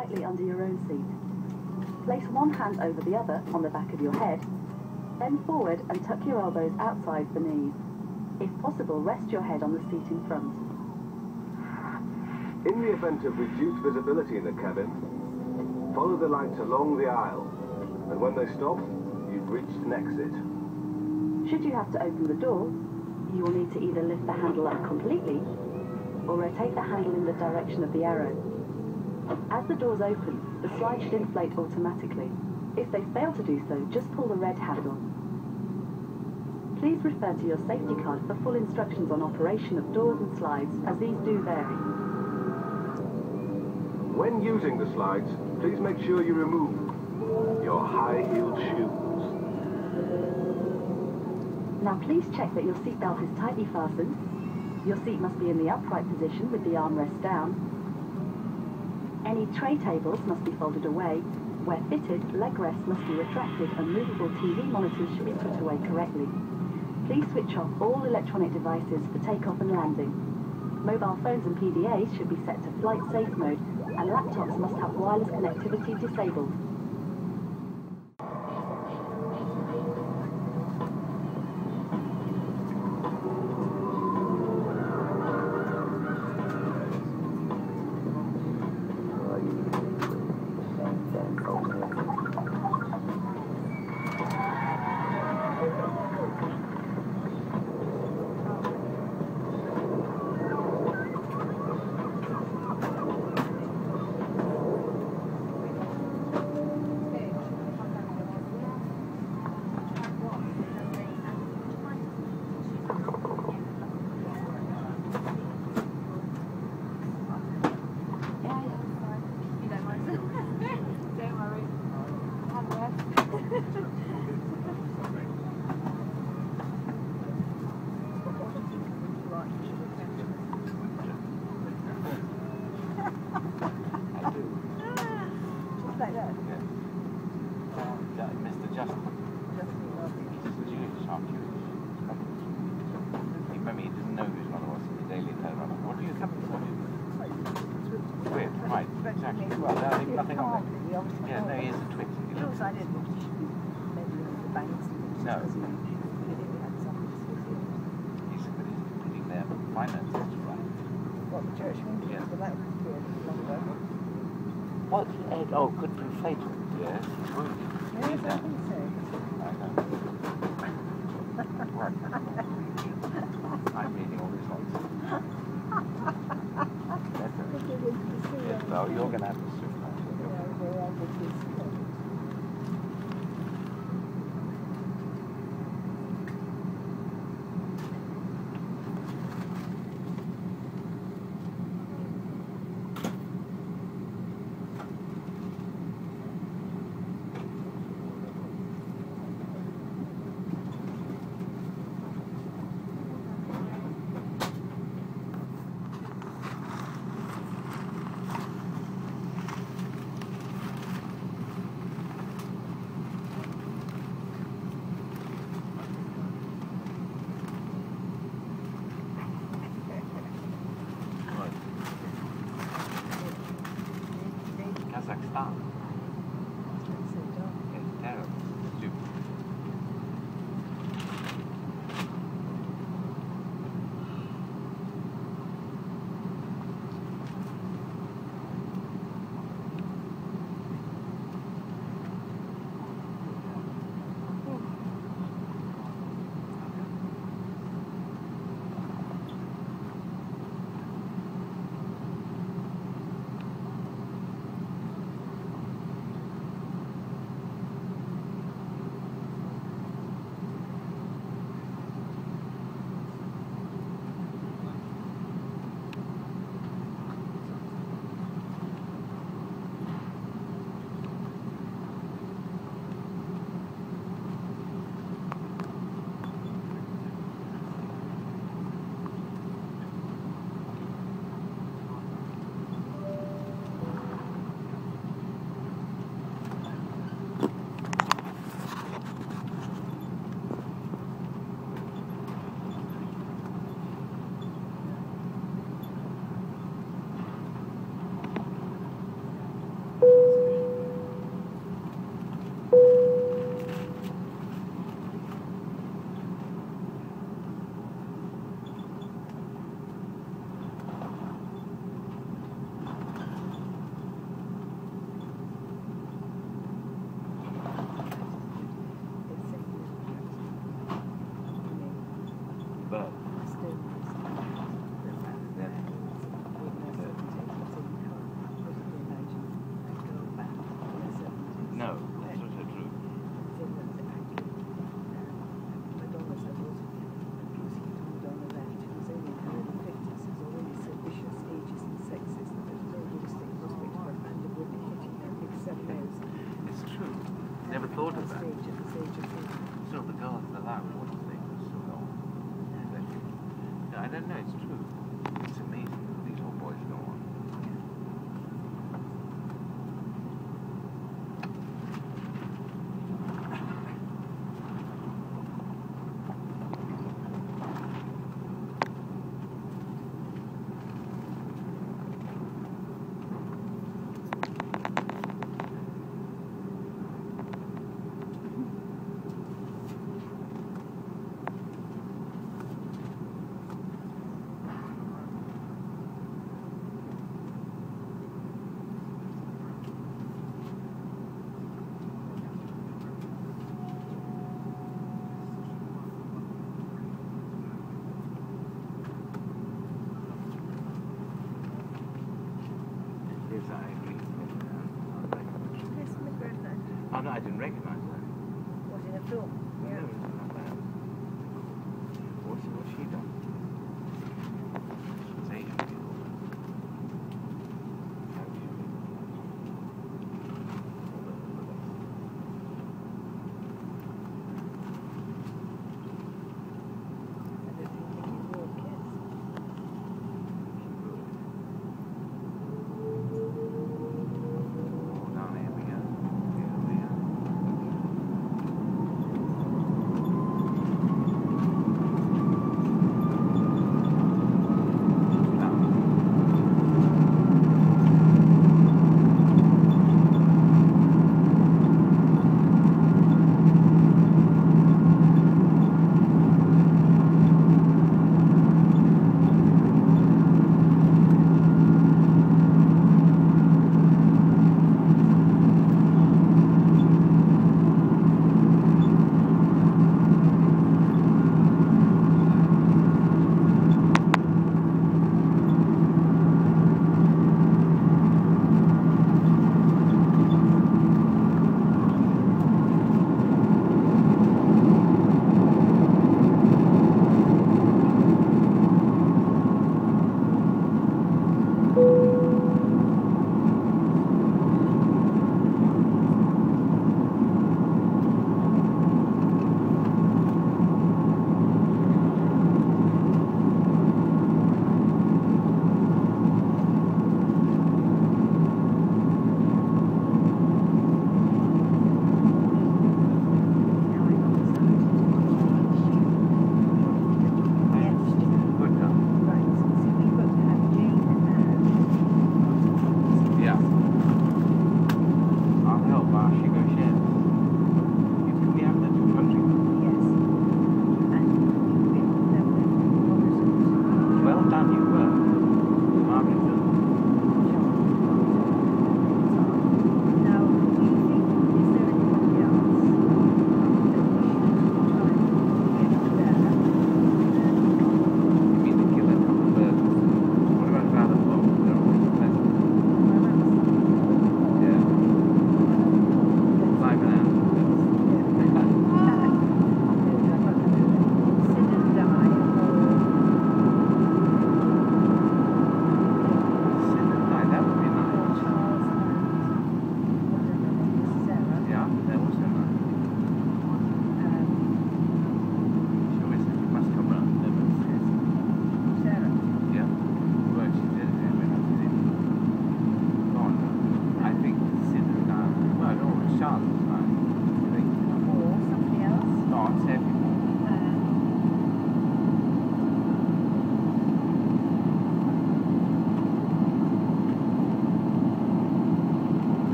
slightly under your own seat. Place one hand over the other on the back of your head. Bend forward and tuck your elbows outside the knees. If possible, rest your head on the seat in front. In the event of reduced visibility in the cabin, follow the lights along the aisle, and when they stop, you've reached an exit. Should you have to open the door, you will need to either lift the handle up completely or rotate the handle in the direction of the arrow. As the doors open, the slide should inflate automatically. If they fail to do so, just pull the red handle. Please refer to your safety card for full instructions on operation of doors and slides, as these do vary. When using the slides, please make sure you remove your high-heeled shoes. Now please check that your seatbelt is tightly fastened. Your seat must be in the upright position with the armrest down. Any tray tables must be folded away. Where fitted, leg rests must be retracted and movable TV monitors should be put away correctly. Please switch off all electronic devices for takeoff and landing. Mobile phones and PDAs should be set to flight safe mode, and laptops must have wireless connectivity disabled. What? Oh, good inflator. Yes, it's working. Yes, I think so. I know. Right. I'm reading all this nonsense. Yes, no, you're going to have to swim now. birth. No, that's also true. It's true. Never thought of that. So the girls in the lab, what do you think? So long. No, I don't know, it's true. It's amazing that these old boys go on.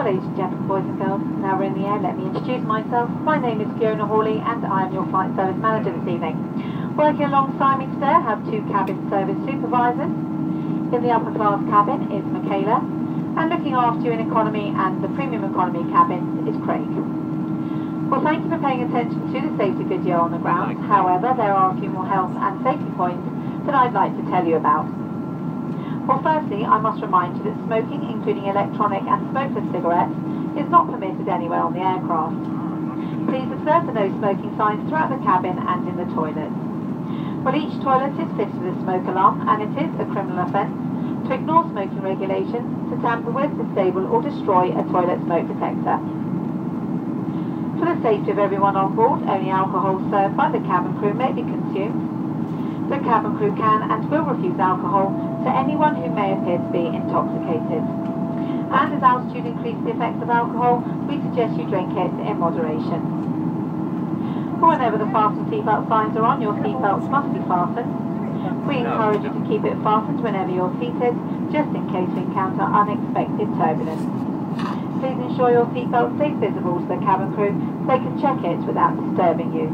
ladies and gentlemen, boys and girls, now we're in the air, let me introduce myself. My name is Fiona Hawley and I am your flight service manager this evening. Working alongside me today I have two cabin service supervisors. In the upper class cabin is Michaela, and looking after you in economy and the premium economy cabins is Craig. Well, thank you for paying attention to the safety video on the ground. However, there are a few more health and safety points that I'd like to tell you about. Well, firstly, I must remind you that smoking, including electronic and smokeless cigarettes, is not permitted anywhere on the aircraft. Please observe the no smoking signs throughout the cabin and in the toilets. Well, each toilet is fitted with a smoke alarm, and it is a criminal offence to ignore smoking regulations, to tamper with, disable or destroy a toilet smoke detector. For the safety of everyone on board, only alcohol served by the cabin crew may be consumed. The cabin crew can and will refuse alcohol to anyone who may appear to be intoxicated. And as altitude increases the effects of alcohol, we suggest you drink it in moderation. Whenever the fasten seatbelt signs are on, your seatbelts must be fastened. We encourage you to keep it fastened whenever you're seated, just in case we encounter unexpected turbulence. Please ensure your seatbelt stays visible to the cabin crew so they can check it without disturbing you.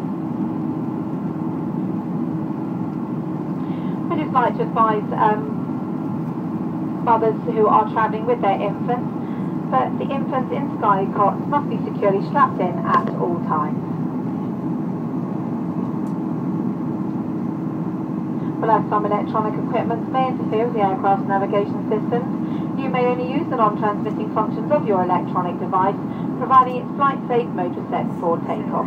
I'd just like to advise mothers who are travelling with their infants that the infants in sky cots must be securely strapped in at all times. Well, as some electronic equipment may interfere with the aircraft's navigation systems, you may only use the non-transmitting functions of your electronic device, providing its flight-safe mode was set before takeoff.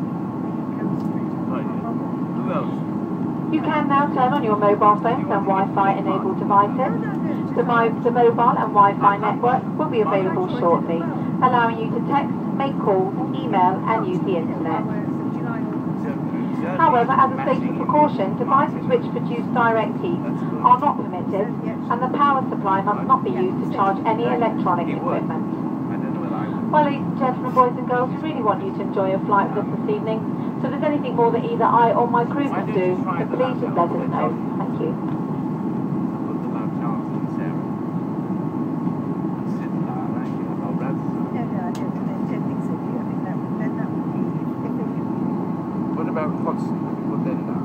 Who else? You can now turn on your mobile phones and Wi-Fi enabled devices. The mobile and Wi-Fi network will be available shortly, allowing you to text, make calls, email and use the internet. However, as a safety precaution, devices which produce direct heat are not permitted, and the power supply must not be used to charge any electronic equipment. Well, ladies and gentlemen, boys and girls, we really want you to enjoy your flight with us this evening. So if there's anything more that either I or my crew can do, then please just let us know. Thank you. What about Hodgson? Have you put them down?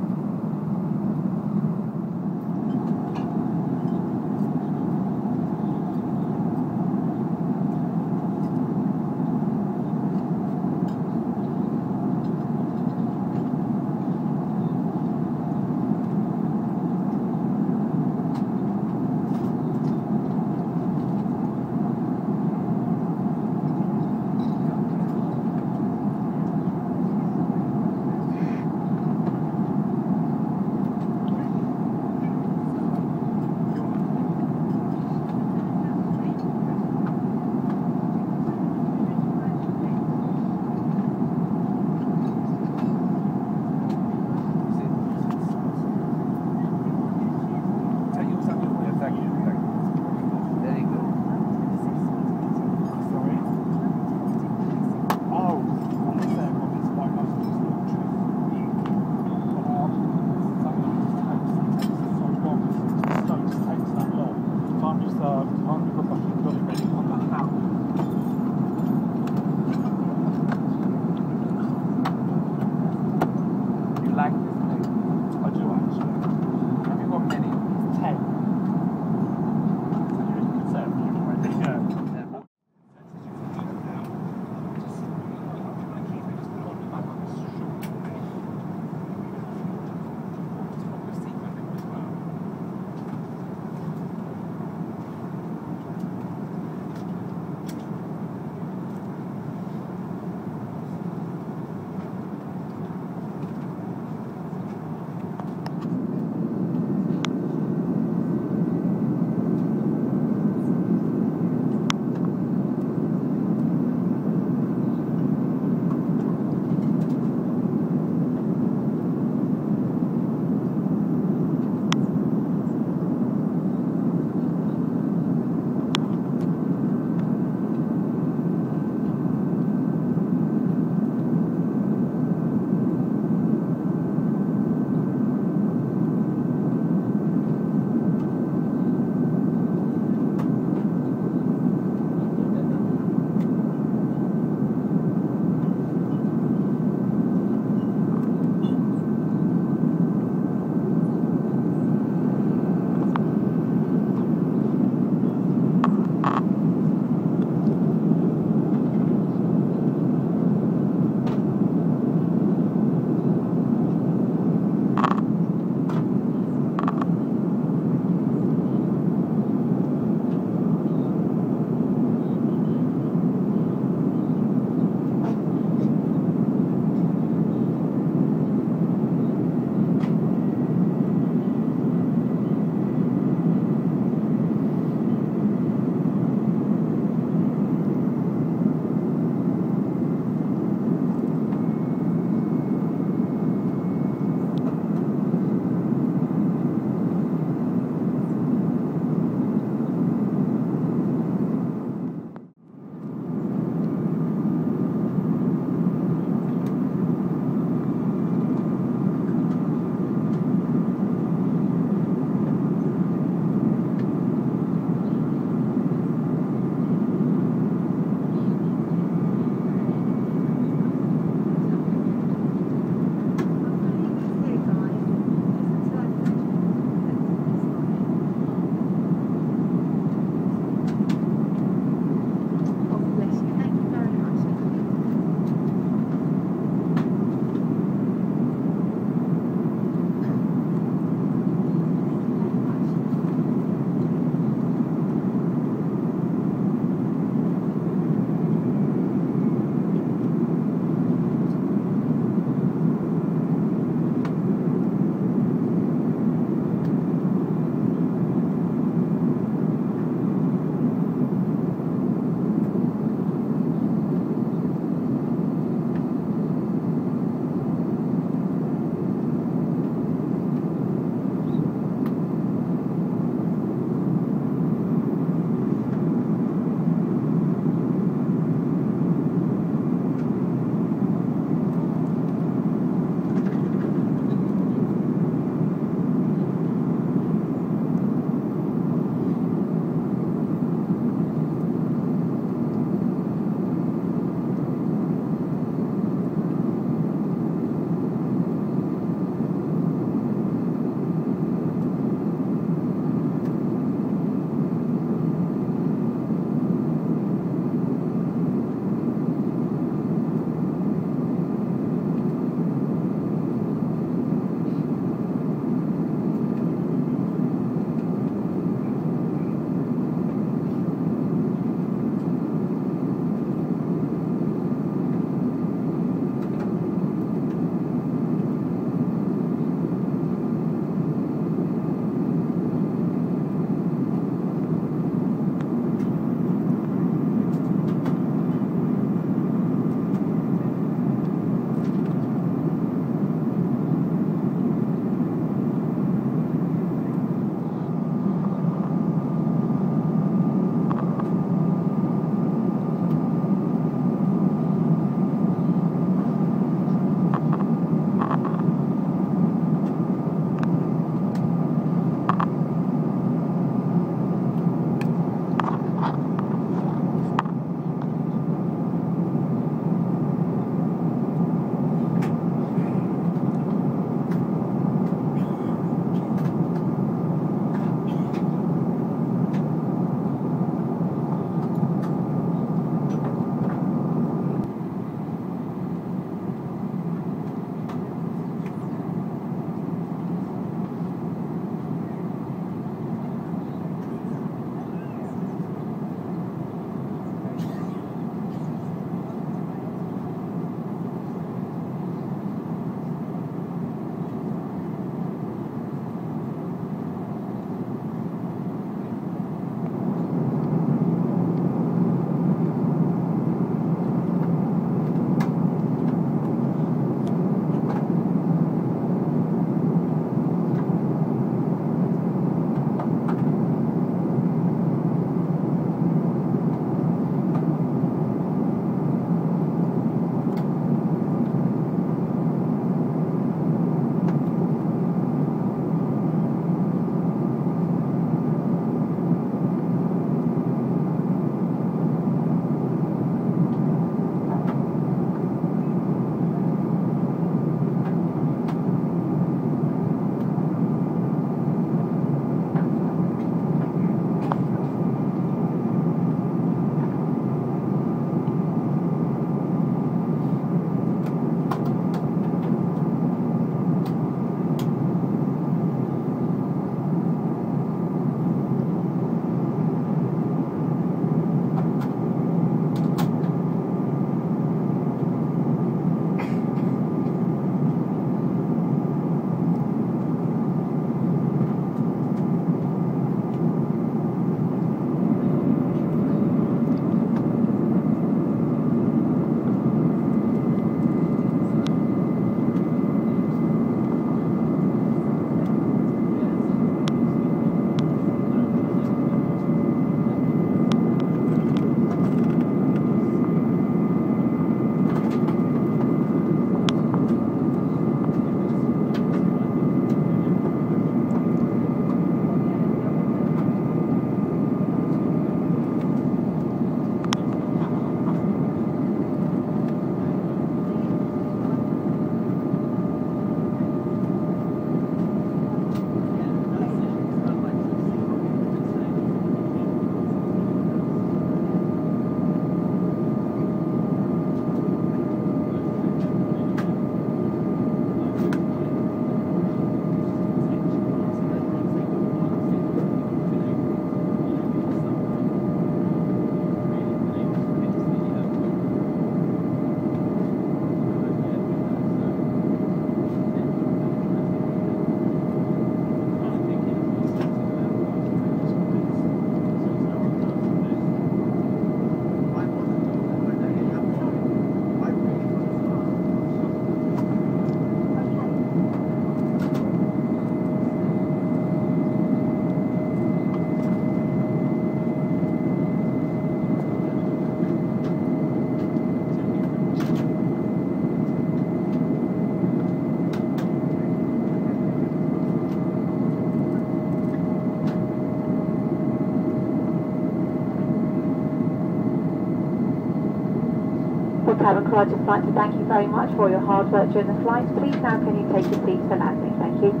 I'd just like to thank you very much for your hard work during the flight. Please now can you take your seats for landing? Thank you.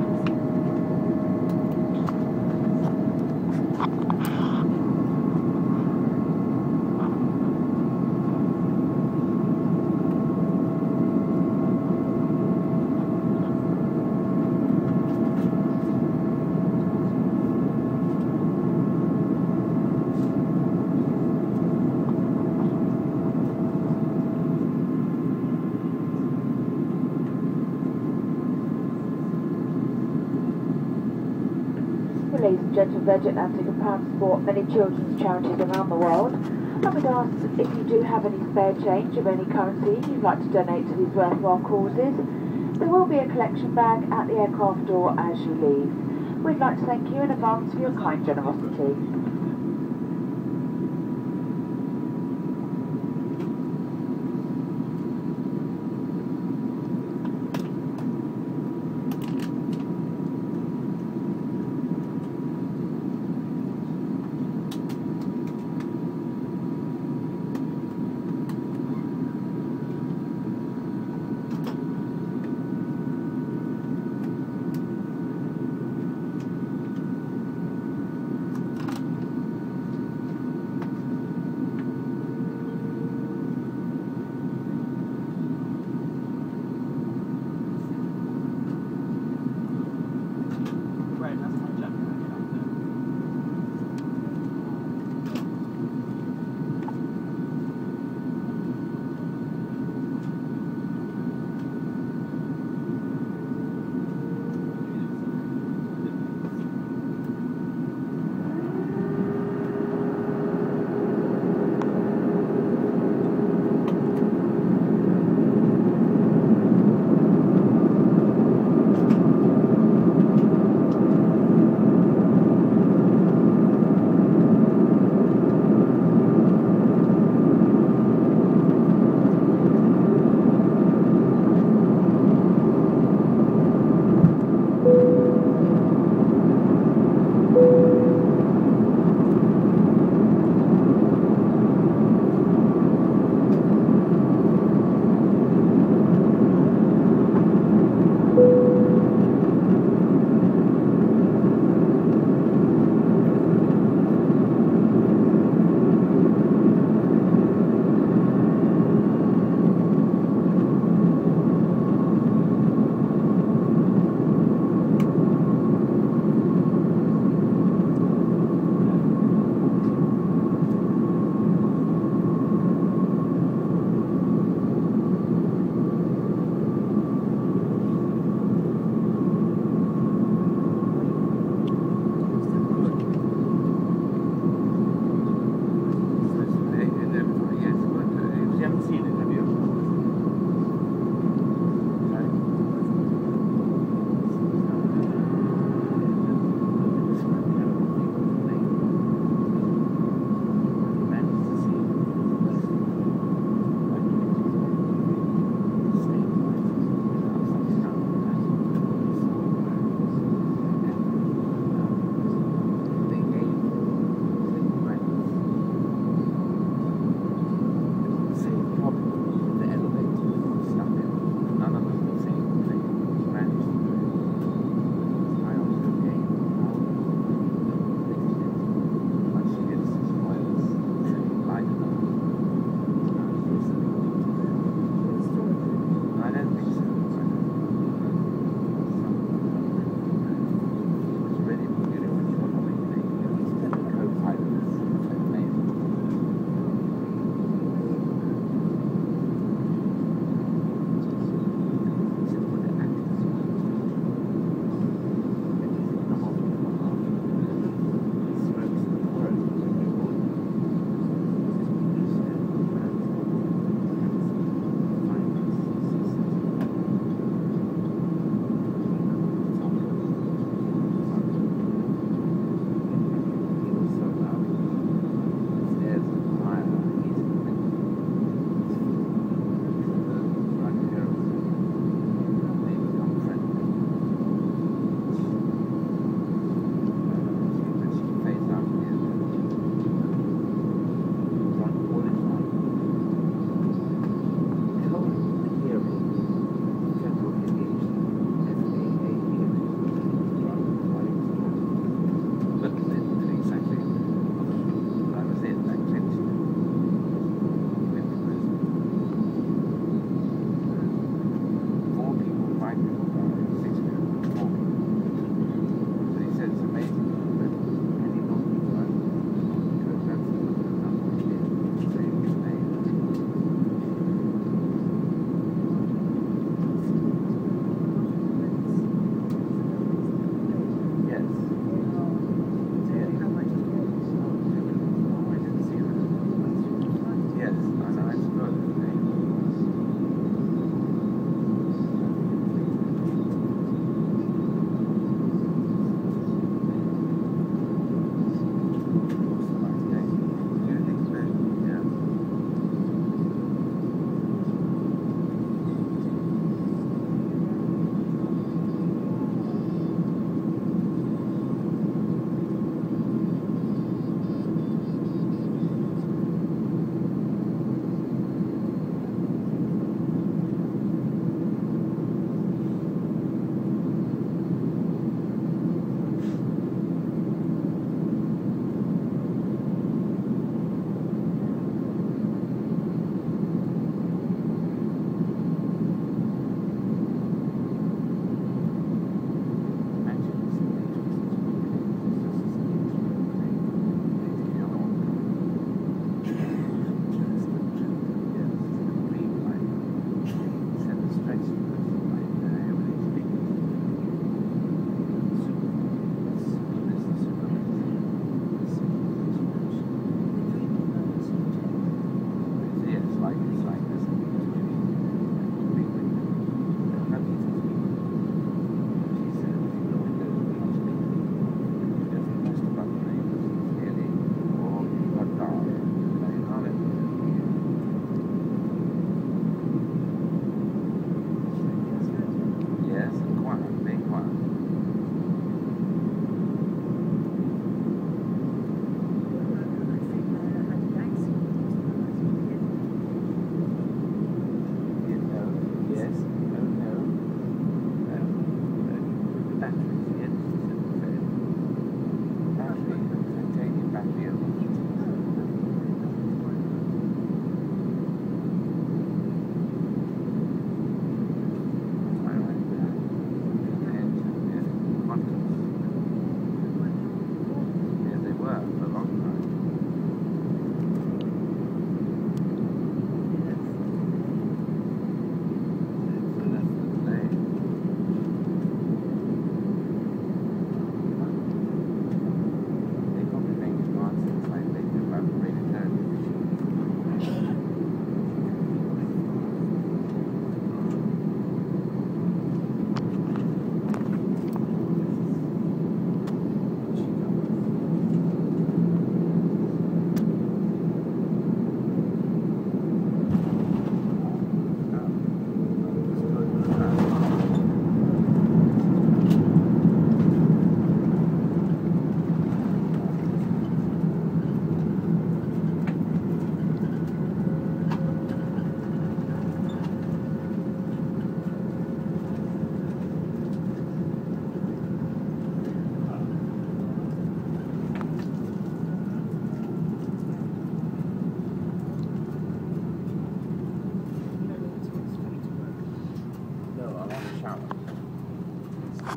Ladies and gentlemen, Virgin Atlantic are proud to support many children's charities around the world. I would ask if you do have any spare change of any currency you'd like to donate to these worthwhile causes. There will be a collection bag at the aircraft door as you leave. We'd like to thank you in advance for your kind generosity.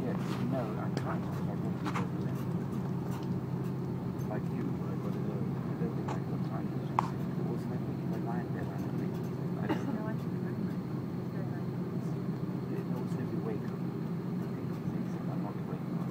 Yes, no, I can't. I won't be able to. Like you, I got to go. I don't think I got time to check. Also, I think if I lie in bed, I'm awake. I don't know. It knows if you wake up. I'm not awake now.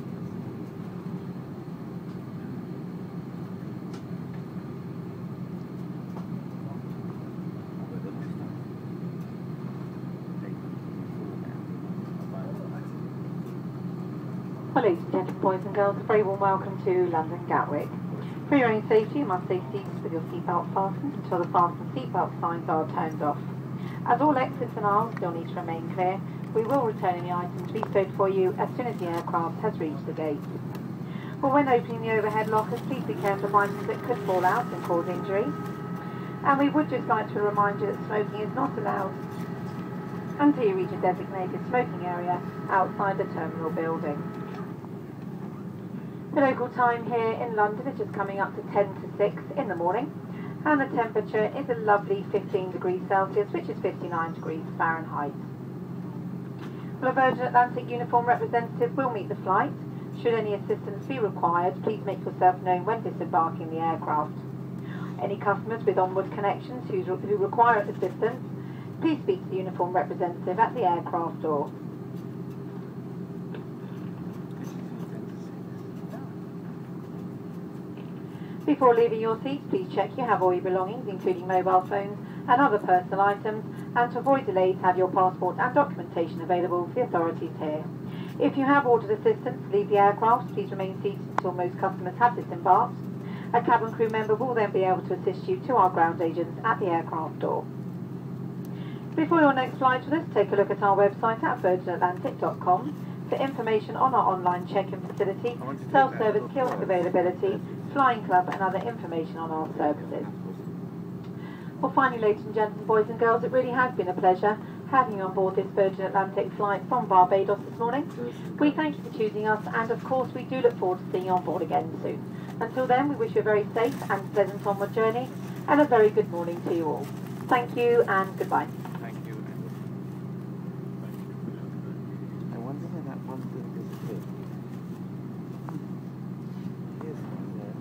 Well, ladies and gentlemen, boys and girls, a very warm welcome to London Gatwick. For your own safety, you must stay seated with your seatbelt fastened until the fasten seatbelt signs are turned off. As all exits and aisles still need to remain clear, we will return any items bestowed for you as soon as the aircraft has reached the gate. But when opening the overhead lockers, please be careful of items that could fall out and cause injury. And we would just like to remind you that smoking is not allowed until you reach a designated smoking area outside the terminal building. The local time here in London is just coming up to 10 to 6 in the morning, and the temperature is a lovely 15 degrees Celsius, which is 59 degrees Fahrenheit. Well, a Virgin Atlantic uniform representative will meet the flight. Should any assistance be required, please make yourself known when disembarking the aircraft. Any customers with onward connections who require assistance, please speak to the uniform representative at the aircraft door. Before leaving your seats, please check you have all your belongings, including mobile phones and other personal items, and to avoid delays, have your passport and documentation available for the authorities here. If you have ordered assistance to leave the aircraft, please remain seated until most customers have disembarked. A cabin crew member will then be able to assist you to our ground agents at the aircraft door. Before your next flight with us, take a look at our website at virginatlantic.com for information on our online check-in facility, self-service kiosk availability, flying club and other information on our services. Well, finally, ladies and gentlemen, boys and girls, it really has been a pleasure having you on board this Virgin Atlantic flight from Barbados this morning. We thank you for choosing us, and of course we do look forward to seeing you on board again soon. Until then, we wish you a very safe and pleasant onward journey, and a very good morning to you all. Thank you and goodbye. Thank you. I wonder when that one thing disappeared. Here's one there.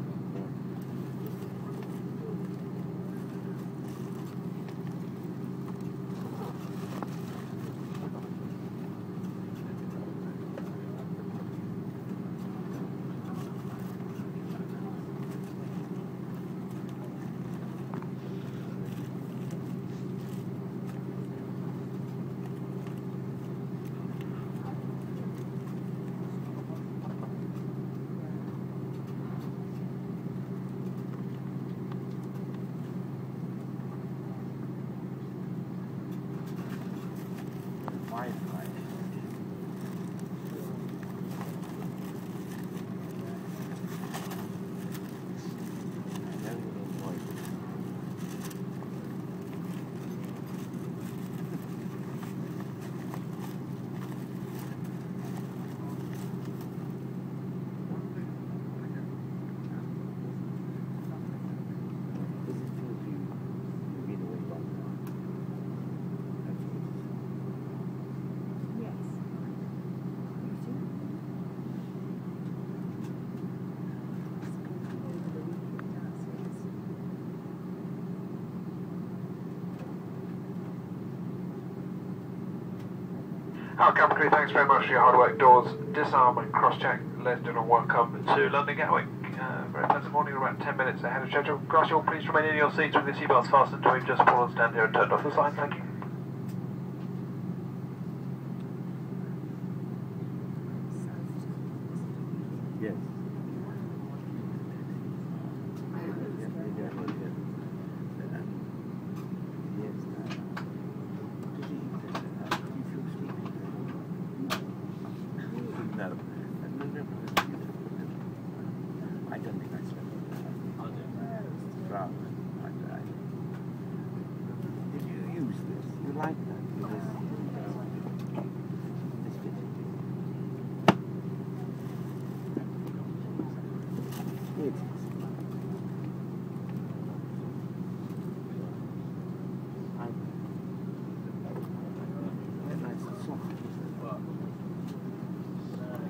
Our cabin crew, thanks very much for your hard work. Doors disarm and cross-check. Ladies and gentlemen, welcome to London Gatwick. Very pleasant morning, about 10 minutes ahead of schedule. Could I ask you all please remain in your seats with your seatbelts fastened until we've just pulled and stand here and turned off the sign. Thank you. Yes. I don't think I slept. Did you use this? You like that? This fitting? It is. Nice and soft.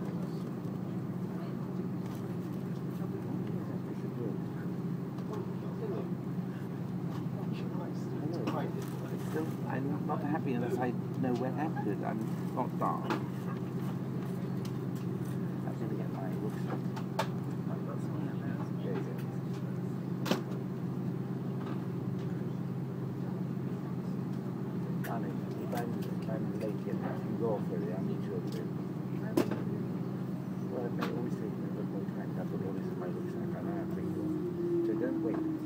not happy unless I know where happened. I'm not dark. I'm going to get my looks. Darling, if I'm late getting back from golf area, I'll meet you over there. Well, I always say, never contact, I've got all this in my looks, I can't have things. So don't wait.